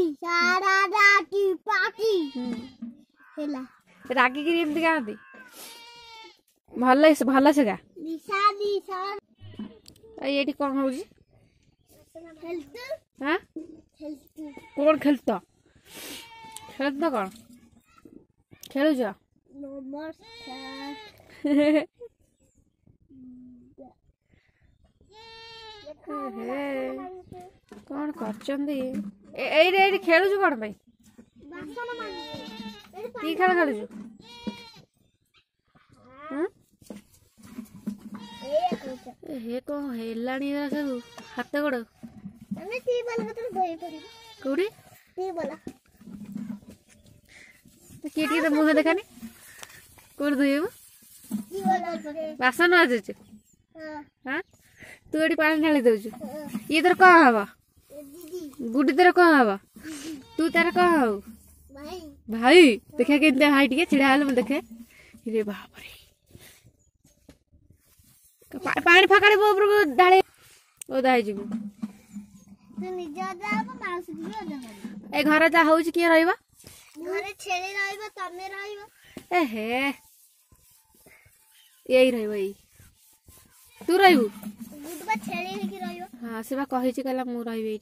सारा राती पार्टी हेला रागी की एमती गाँती भल से गा ये कौन हो हाँ कौन खेलत खेलत कौन खेलुच कौन कर खेलुच कौन भाई की खेल खेलुच हे कौन हेलानी सब हाथ गोड़ कौड़ी किए तो मुह देखानी कौन धोइबू बासन आज हाँ तू ये पानी ढाली दौचु ये तर कौन हम गुड्डी तर कौन हम तू तार कौन हऊ भाई देखा के भाई टे छिड़ा हेल्ला देखे रे बाप रे पानी फाका ढाले ओदा ए घर जा हूँ किए रहा हे यही रही तू रही हाँ से कही कहला मु रही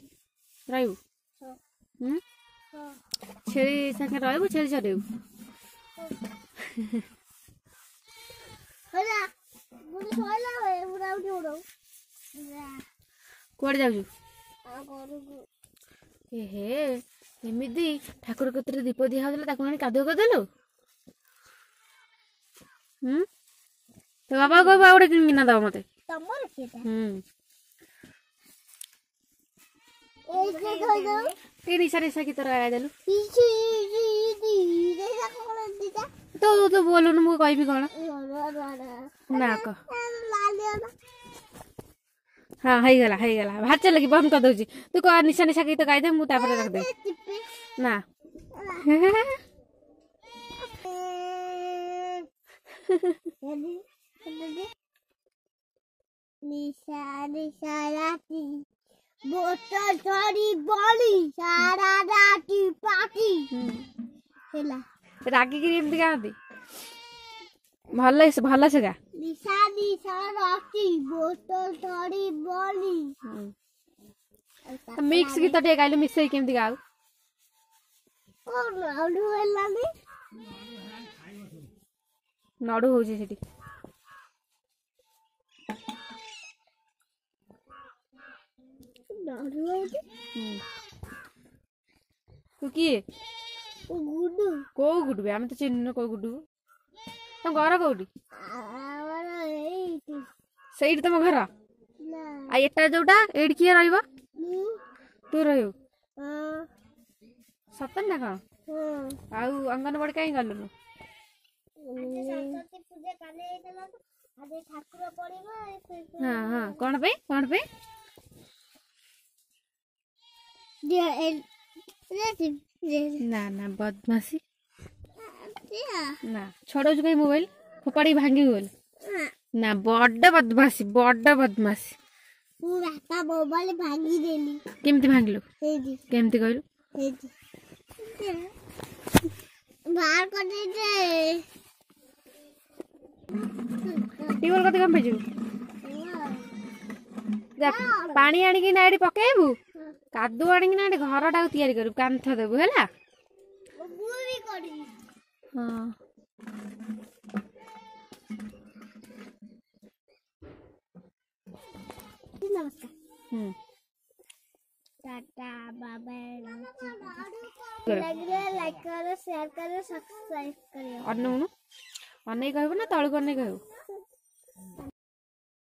छेली संगे रही छेली चरेबू कुआड़े जाऊँ हे एमती ठाकुर कतर दीप दिहला कादुआ करदेलु तो बाबा कह गोटे किना दब मत निशा निशा की तरह आया देलु तो तो बोलुन मु कहबी कौन ना कह हाँ है गला भात चल लगी बंद कर दूची तू कह निशा निशा की तो गाई दे मुझे रख दे ना निशा निशा राती बोतल थोड़ी बड़ी सारा राती पार्टी हेला रागी की एमती गाँती भल से गा निशा निशा राती बोतल थोड़ी बड़ी मिक्स गीत टे गाइलु मिक्स केमती गाऊ नडु होउची सेठी तू किए को गुडू बे आम तो चिन्ह को गुडू तुम घर कौटी से तुम घर आटा जोटा ये किए रहा तू रही सतन ना कौन आउ अंगनवाड़ी कहीं गलुनु हाँ हाँ कौन पे ना ना बदमाशी ना छोड़ो कहीं मोबाइल फोपाड़ी भांगी बोल ना बड़ बदमाशी मोबाइल भांगी देली केमती भांगलु केमती कहलु बाहर कर दे टीवल कते कम भेजु जा पानी आनी कि ना एडी पकेबू कादू आनी कि ना एडी घर टाको तयारी करू कांथ देबू हैला पूरी करी हां नमस्कार टाटा बाय लाइक करो शेयर करो सब्सक्राइब करो अन्नू अन्नै कहबो ना तळको अन्नै कहबो